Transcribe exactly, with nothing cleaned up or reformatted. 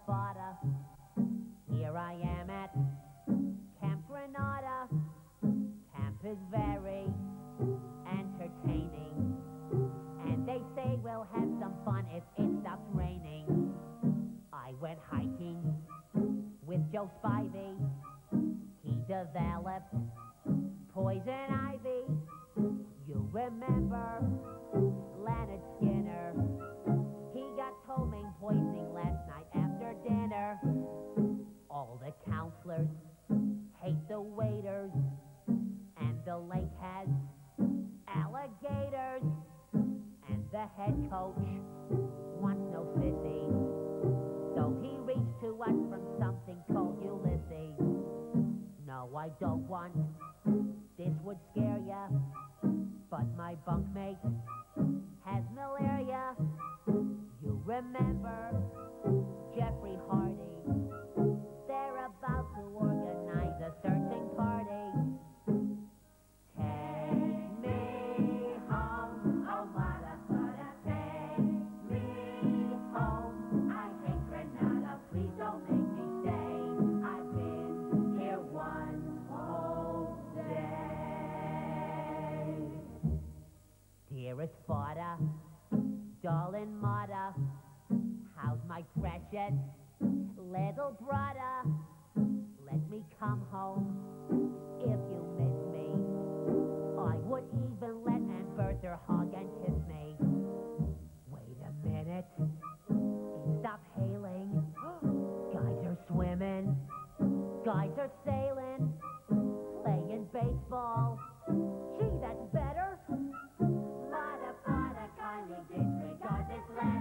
Fada. Here I am at Camp Granada. Camp is very entertaining, and they say we'll have some fun if it stops raining. I went hiking with Joe Spivey. He developed poison ivy. You remember Leonard Skinner? He got ptomaine poisoning last night after dinner. All the counselors hate the waiters, and the lake has alligators, and the head coach wants no sissies, so he reached to us from something called Ulysses. No, I don't want, this would scare ya, but my bunkmate has malaria. You remember Jeffrey Hardy? They're about to organize a searching party. Take me home, oh motherfucker, take me home. I hate Granada, please don't make me stay. I've been here one whole day. Dearest Fada, darling mother, how's my precious little brother? Let me come home if you miss me. I would even let Aunt Bertha hug and kiss me. Wait a minute, it stopped hailing. Guys are swimming, guys are sailing, playing baseball. Gee, that's better. Mother, father, kindly disregard this land.